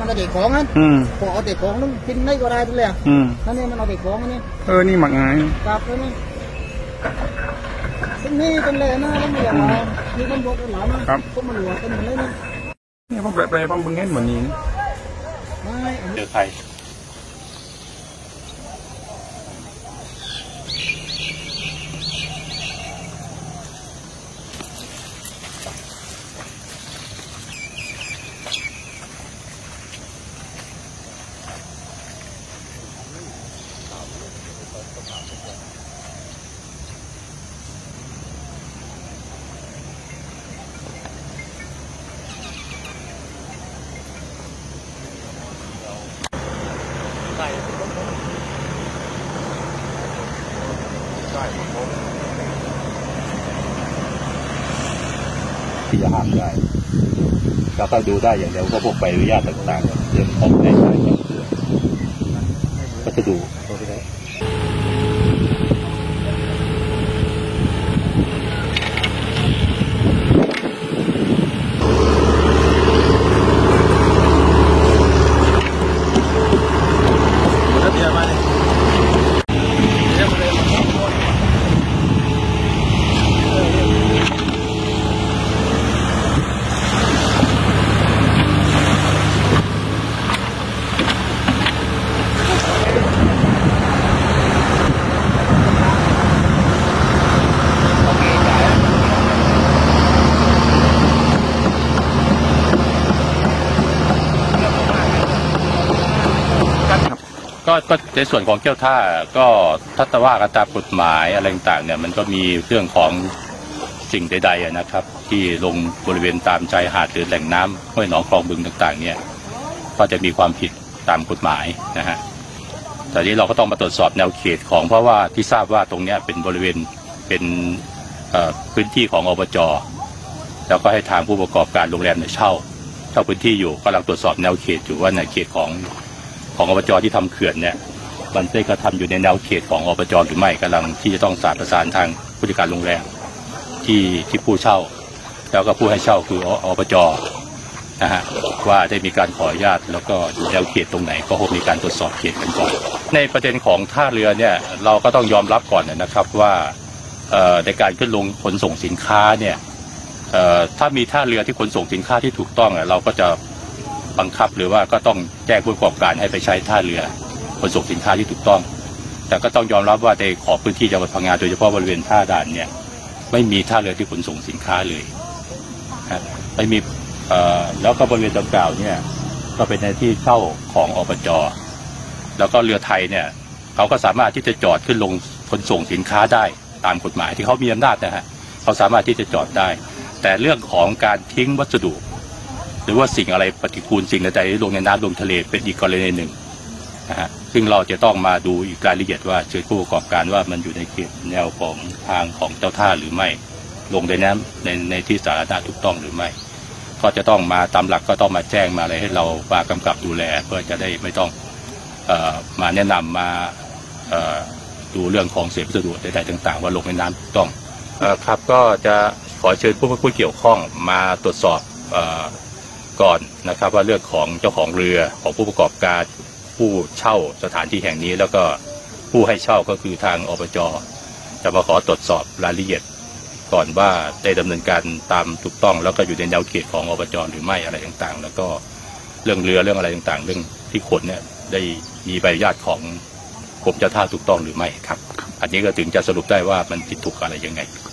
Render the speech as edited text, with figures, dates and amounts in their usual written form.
มันก็เด็กของนั่นพอเอาเด็กของนั่นกินได้ก็ได้ทุกเลยนั่นนี่มันเอาเด็กของนี่นี่หมักไงครับนี่นี่เป็นเลยนะแล้วไม่อย่างไรนี่คนบอกกันหลานนะครับพวกมันหลวงเป็นเหมือนเลยนี่พวกแปลพวกบึงเงี้ยเหมือนนี้ไม่เจอใครที่จะห้ามได้แล้วก็ดูได้อย่างเดียวก็พวกใบอนุญาตต่างๆเรื่องของในสายก็จะดูก็ในส่วนของเจ้าท่าก็ทัศว่ากันตามกฎหมายอะไรต่างๆเนี่ยมันก็มีเรื่องของสิ่งใดๆนะครับที่ลงบริเวณตามชายหาดหรือแหล่งน้ำห้วยหนองคลองบึงต่างๆเนี่ยก็จะมีความผิดตามกฎหมายนะฮะแต่นี้เราก็ต้องมาตรวจสอบแนวเขตของเพราะว่าที่ทราบว่าตรงนี้เป็นบริเวณเป็นพื้นที่ของอบจ.แล้วก็ให้ทางผู้ประกอบการโรงแรมเนี่ยเช่าพื้นที่อยู่กำลังตรวจสอบแนวเขตอยู่ว่าในเขตของอบจ.ที่ทำเขื่อนเนี่ยมันได้กระทำอยู่ในแนวเขตของอบจ.หรือไม่กำลังที่จะต้องประสานทางผู้จัดการโรงแรมที่ผู้เช่าแล้วก็ผู้ให้เช่าคืออบจ.นะฮะว่าได้มีการขออนุญาตแล้วก็อยู่แนวเขตตรงไหนก็คงมีการตรวจสอบเขตกันก่อนในประเด็นของท่าเรือเนี่ยเราก็ต้องยอมรับก่อนนะครับว่าในการขึ้นลงขนส่งสินค้าเนี่ยถ้ามีท่าเรือที่ขนส่งสินค้าที่ถูกต้องเราก็จะบังคับหรือว่าก็ต้องแจ้งผู้ประกอบการให้ไปใช้ท่าเรือขนส่งสินค้าที่ถูกต้องแต่ก็ต้องยอมรับว่าในขอบพื้นที่จังหวัดพังงาโดยเฉพาะบริเวณท่าด่านเนี่ยไม่มีท่าเรือที่ขนส่งสินค้าเลยไม่มีแล้วก็บริเวณดังกล่าวเนี่ยก็เป็นในที่เช่าของอบจ.แล้วก็เรือไทยเนี่ยเขาก็สามารถที่จะจอดขึ้นลงขนส่งสินค้าได้ตามกฎหมายที่เขามีอำนาจนะฮะเขาสามารถที่จะจอดได้แต่เรื่องของการทิ้งวัสดุหรือว่าสิ่งอะไรปฏิกูลสิ่งใดๆลงในน้ำลงทะเลเป็นอีกกรณีหนึ่งนะฮะซึ่งเราจะต้องมาดูอีกรายละเอียดว่าเชิญผู้ประกอบการว่ามันอยู่ในเขตแนวของทางของเจ้าท่าหรือไม่ลงในน้ำในที่สาธารณะถูกต้องหรือไม่ก็จะต้องมาตามหลักก็ต้องมาแจ้งมาอะไรให้เรามากำกับดูแลเพื่อจะได้ไม่ต้องมาแนะนำมาดูเรื่องของเศษวัสดุใดๆต่างๆว่าลงในน้ำถูกต้องครับก็จะขอเชิญผู้เกี่ยวข้องมาตรวจสอบก่อนนะครับว่าเรื่องของเจ้าของเรือของผู้ประกอบการผู้เช่าสถานที่แห่งนี้แล้วก็ผู้ให้เช่าก็คือทางอบจ.จะมาขอตรวจสอบรายละเอียดก่อนว่าได้ดำเนินการตามถูกต้องแล้วก็อยู่ในแนวเขตของอบจ.หรือไม่อะไรต่างๆแล้วก็เรื่องเรือเรื่องอะไรต่างๆเรื่องที่ขนเนี่ยได้มีใบอนุญาตของกรมเจ้าท่าถูกต้องหรือไม่ครับอันนี้ก็ถึงจะสรุปได้ว่ามันผิดถูกอะไรยังไง